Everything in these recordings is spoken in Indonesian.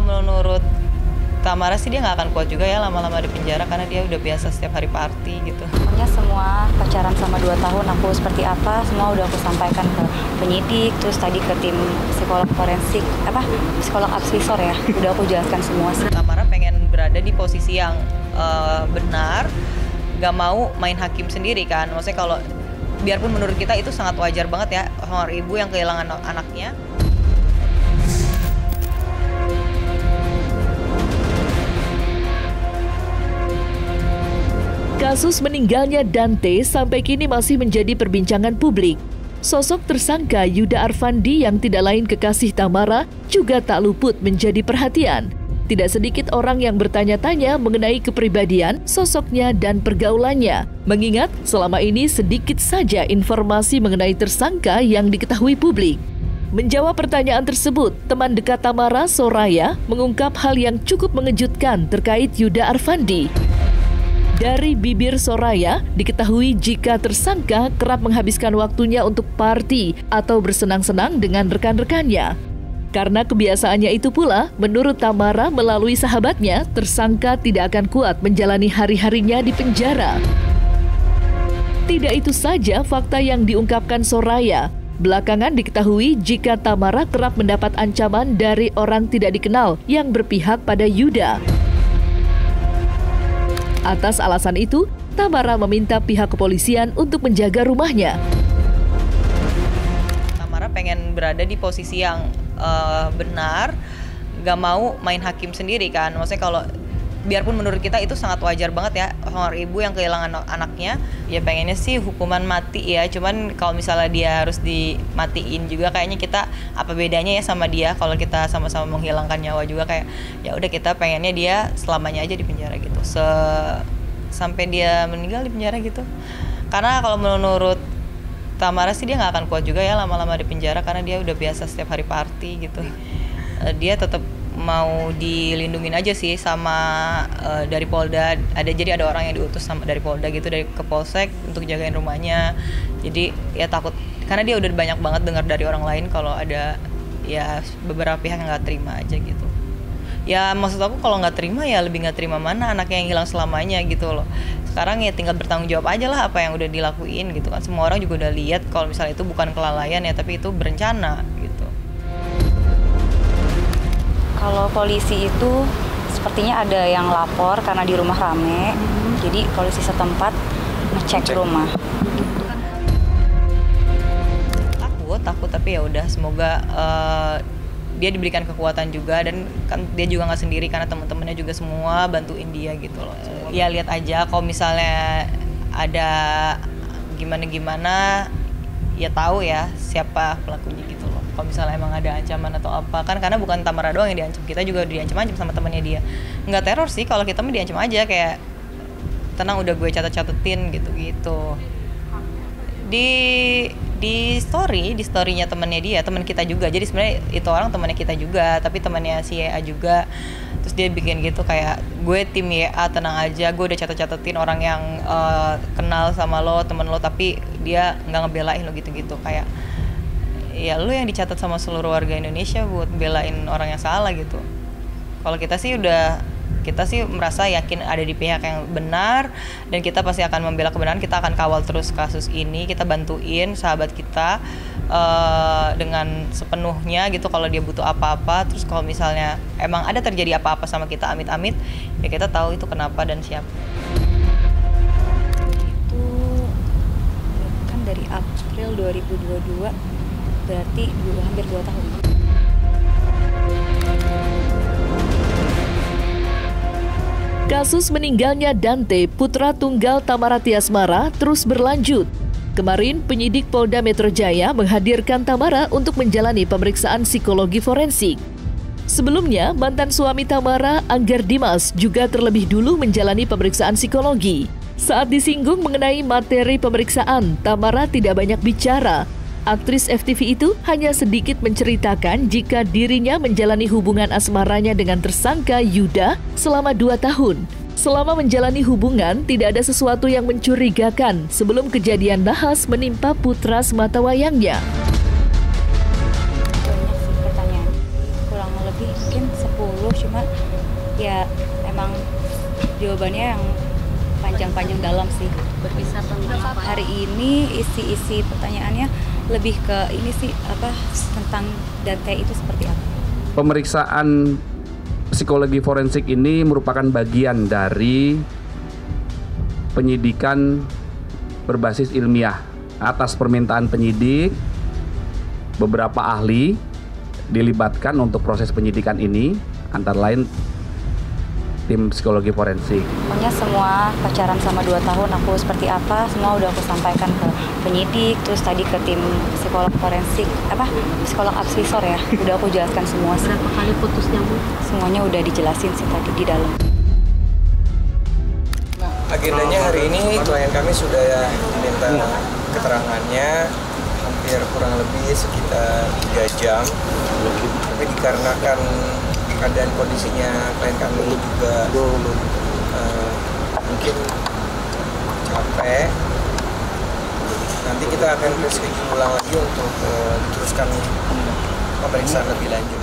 kalau menurut Tamara sih dia nggak akan kuat juga ya lama-lama di penjara karena dia udah biasa setiap hari party gitu. Pokoknya semua pacaran sama 2 tahun aku seperti apa semua udah aku sampaikan ke penyidik, terus tadi ke tim psikolog forensik, psikolog advisor ya, udah aku jelaskan semua. Tamara pengen berada di posisi yang benar, nggak mau main hakim sendiri kan. Maksudnya kalau biarpun menurut kita itu sangat wajar banget ya seorang ibu yang kehilangan anaknya. Kasus meninggalnya Dante sampai kini masih menjadi perbincangan publik. Sosok tersangka Yuda Arfandi yang tidak lain kekasih Tamara juga tak luput menjadi perhatian. Tidak sedikit orang yang bertanya-tanya mengenai kepribadian, sosoknya, dan pergaulannya. Mengingat selama ini sedikit saja informasi mengenai tersangka yang diketahui publik. Menjawab pertanyaan tersebut, teman dekat Tamara, Soraya, mengungkap hal yang cukup mengejutkan terkait Yuda Arfandi. Dari bibir Soraya, diketahui jika tersangka kerap menghabiskan waktunya untuk party atau bersenang-senang dengan rekan-rekannya. Karena kebiasaannya itu pula, menurut Tamara melalui sahabatnya, tersangka tidak akan kuat menjalani hari-harinya di penjara. Tidak itu saja fakta yang diungkapkan Soraya. Belakangan diketahui jika Tamara kerap mendapat ancaman dari orang tidak dikenal yang berpihak pada Yuda. Atas alasan itu, Tamara meminta pihak kepolisian untuk menjaga rumahnya. Tamara pengen berada di posisi yang benar, gak mau main hakim sendiri kan. Maksudnya kalau biarpun menurut kita itu sangat wajar banget ya seorang ibu yang kehilangan anaknya, ya pengennya sih hukuman mati ya. Cuman kalau misalnya dia harus dimatiin juga kayaknya kita apa bedanya ya sama dia kalau kita sama-sama menghilangkan nyawa juga, kayak ya udah kita pengennya dia selamanya aja di penjara gitu. Sampai dia meninggal di penjara gitu. Karena kalau menurut Tamara sih dia nggak akan kuat juga ya lama-lama di penjara karena dia udah biasa setiap hari party gitu. Dia tetap mau dilindungin aja sih sama dari Polda. Jadi ada orang yang diutus dari Polda gitu, dari ke Polsek untuk jagain rumahnya. Jadi ya takut karena dia udah banyak banget dengar dari orang lain kalau ada ya beberapa pihak yang nggak terima aja gitu. Ya maksud aku kalau nggak terima ya lebih nggak terima mana anaknya yang hilang selamanya gitu loh. Sekarang ya tinggal bertanggung jawab aja lah apa yang udah dilakuin gitu kan. Semua orang juga udah lihat kalau misalnya itu bukan kelalaian ya, tapi itu berencana gitu. Kalau polisi itu sepertinya ada yang lapor karena di rumah rame, jadi polisi setempat ngecek rumah. Takut tapi ya udah semoga dia diberikan kekuatan juga, dan kan dia juga nggak sendiri karena teman-temannya juga semua bantuin dia gitu loh. Ya lihat aja kalau misalnya ada gimana ya tahu ya siapa pelakunya gitu loh. Kalau misalnya emang ada ancaman atau apa kan, karena bukan Tamara doang yang diancam, kita juga diancam-ancam sama temannya dia. Nggak teror sih, kalau kita mah diancam aja kayak tenang udah gue catetin gitu. Di storynya temannya dia, teman kita juga. Jadi sebenarnya itu orang temannya kita juga, tapi temannya si YA juga. Terus dia bikin gitu kayak gue tim YA tenang aja, gue udah catetin orang yang kenal sama lo, temen lo, tapi dia nggak ngebelain lo gitu-gitu. Kayak ya lo yang dicatat sama seluruh warga Indonesia buat belain orang yang salah gitu. Kalau kita sih merasa yakin ada di pihak yang benar, dan kita pasti akan membela kebenaran. Kita akan kawal terus kasus ini, kita bantuin sahabat kita dengan sepenuhnya gitu kalau dia butuh apa-apa. Terus kalau misalnya emang ada terjadi apa-apa sama kita, amit-amit, ya kita tahu itu kenapa dan siapa. Itu kan dari April 2022, berarti hampir 2 tahun. Kasus meninggalnya Dante, putra tunggal Tamara Tiasmara, terus berlanjut. Kemarin, penyidik Polda Metro Jaya menghadirkan Tamara untuk menjalani pemeriksaan psikologi forensik. Sebelumnya, mantan suami Tamara, Angger Dimas, juga terlebih dulu menjalani pemeriksaan psikologi. Saat disinggung mengenai materi pemeriksaan, Tamara tidak banyak bicara. Aktris FTV itu hanya sedikit menceritakan jika dirinya menjalani hubungan asmaranya dengan tersangka Yuda selama 2 tahun. Selama menjalani hubungan, tidak ada sesuatu yang mencurigakan sebelum kejadian nahas menimpa putra sematawayangnya. Banyak sih pertanyaan, kurang lebih mungkin 10 ya emang jawabannya yang panjang-panjang dalam sih. Berkisar tentang apa? Hari ini isi pertanyaannya lebih ke ini sih, tentang Dante itu seperti apa. Pemeriksaan psikologi forensik ini merupakan bagian dari penyidikan berbasis ilmiah. Atas permintaan penyidik, beberapa ahli dilibatkan untuk proses penyidikan ini, antara lain tim psikologi forensik. Pokoknya semua pacaran sama 2 tahun aku seperti apa, semua udah aku sampaikan ke penyidik, terus tadi ke tim psikolog forensik, psikolog advisor ya, udah aku jelaskan semua sih. Berapa kali putus nyambung? Semuanya udah dijelasin sih tadi di dalam. Agendanya hari ini klien kami sudah diminta keterangannya hampir kurang lebih sekitar 3 jam, tapi dikarenakan keadaan kondisinya klien kami juga mungkin capek, nanti kita akan reschedule ulang lagi untuk teruskan pemeriksaan lebih lanjut.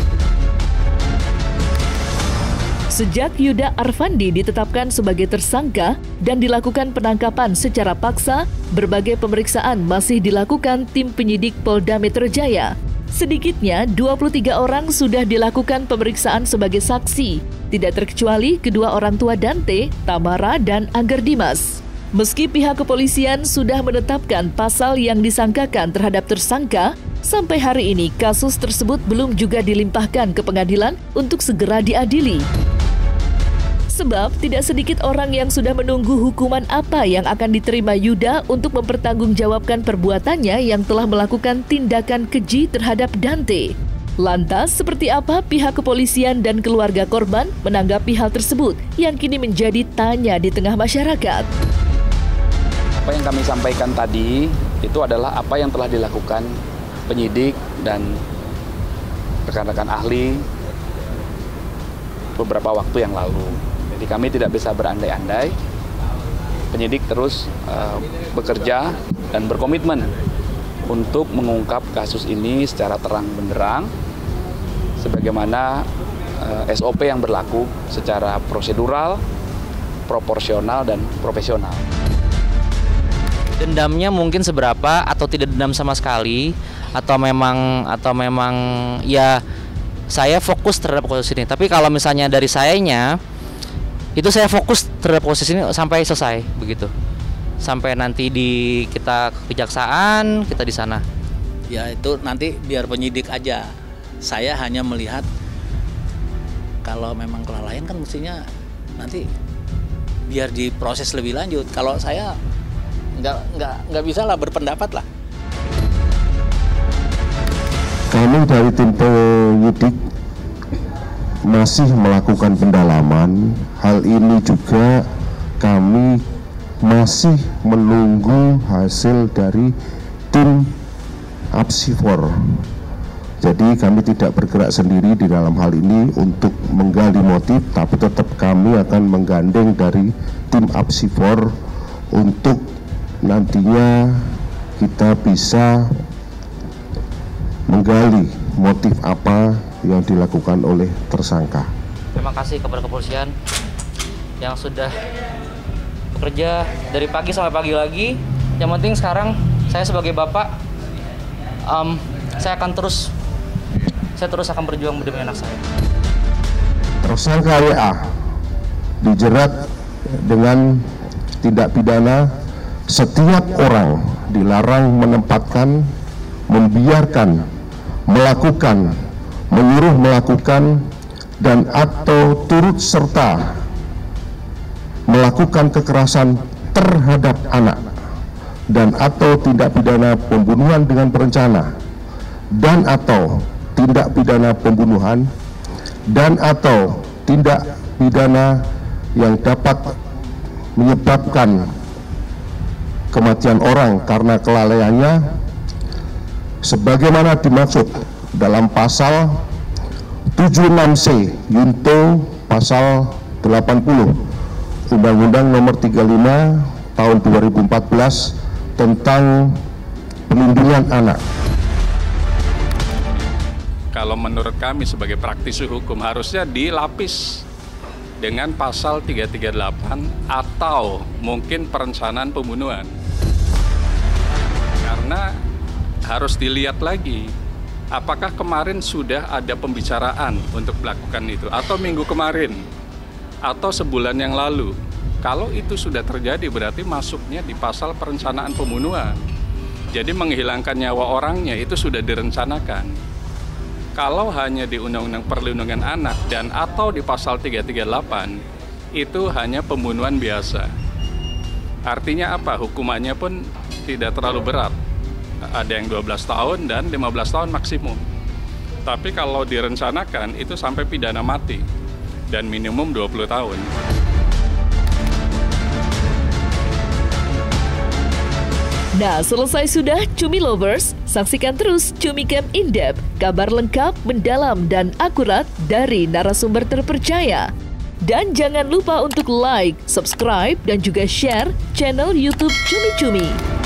Sejak Yuda Arfandi ditetapkan sebagai tersangka dan dilakukan penangkapan secara paksa, berbagai pemeriksaan masih dilakukan tim penyidik Polda Metro Jaya. Sedikitnya 23 orang sudah dilakukan pemeriksaan sebagai saksi, tidak terkecuali kedua orang tua Dante, Tamara, dan Angger Dimas. Meski pihak kepolisian sudah menetapkan pasal yang disangkakan terhadap tersangka, sampai hari ini kasus tersebut belum juga dilimpahkan ke pengadilan untuk segera diadili. Sebab tidak sedikit orang yang sudah menunggu hukuman apa yang akan diterima Yuda untuk mempertanggungjawabkan perbuatannya yang telah melakukan tindakan keji terhadap Dante. Lantas, seperti apa pihak kepolisian dan keluarga korban menanggapi hal tersebut yang kini menjadi tanya di tengah masyarakat? Apa yang kami sampaikan tadi itu adalah apa yang telah dilakukan penyidik dan rekan-rekan ahli beberapa waktu yang lalu. Jadi kami tidak bisa berandai-andai. Penyidik terus bekerja dan berkomitmen untuk mengungkap kasus ini secara terang benderang sebagaimana SOP yang berlaku secara prosedural, proporsional, dan profesional. Dendamnya mungkin seberapa atau tidak dendam sama sekali atau memang ya saya fokus terhadap kasus ini. Tapi kalau misalnya dari sayanya itu saya fokus terhadap proses ini sampai selesai begitu, sampai nanti kita kejaksaan, kita di sana. Ya itu nanti biar penyidik aja. Saya hanya melihat kalau memang kelalaian kan mestinya nanti biar diproses lebih lanjut. Kalau saya nggak bisa lah berpendapat lah. Kami dari tim penyidik masih melakukan pendalaman. Hal ini juga kami masih menunggu hasil dari tim Apsifor. Jadi kami tidak bergerak sendiri di dalam hal ini untuk menggali motif, tapi tetap kami akan menggandeng dari tim Apsifor untuk nantinya kita bisa menggali motif apa yang dilakukan oleh tersangka. Terima kasih kepada kepolisian yang sudah bekerja dari pagi sampai pagi lagi. Yang penting sekarang saya sebagai bapak, saya terus akan berjuang demi anak saya. Tersangka WA dijerat dengan tindak pidana setiap orang dilarang menempatkan, membiarkan, melakukan, menyuruh melakukan, dan atau turut serta melakukan kekerasan terhadap anak, dan atau tindak pidana pembunuhan dengan berencana, dan atau tindak pidana pembunuhan, dan atau tindak pidana yang dapat menyebabkan kematian orang karena kelalaiannya sebagaimana dimaksud dalam pasal 76C Yunto pasal 80 Undang-Undang Nomor 35 Tahun 2014 tentang Perlindungan Anak. Kalau menurut kami sebagai praktisi hukum harusnya dilapis dengan pasal 338 atau mungkin perencanaan pembunuhan. Karena harus dilihat lagi, apakah kemarin sudah ada pembicaraan untuk melakukan itu, atau minggu kemarin, atau sebulan yang lalu. Kalau itu sudah terjadi, berarti masuknya di pasal perencanaan pembunuhan. Jadi menghilangkan nyawa orangnya itu sudah direncanakan. Kalau hanya di Undang-Undang Perlindungan Anak dan atau di pasal 338, itu hanya pembunuhan biasa. Artinya apa? Hukumannya pun tidak terlalu berat. Ada yang 12 tahun dan 15 tahun maksimum. Tapi kalau direncanakan itu sampai pidana mati dan minimum 20 tahun. Nah, selesai sudah Cumi Lovers. Saksikan terus Cumi Camp In-Depth, kabar lengkap, mendalam, dan akurat dari narasumber terpercaya. Dan jangan lupa untuk like, subscribe, dan juga share channel YouTube Cumi Cumi.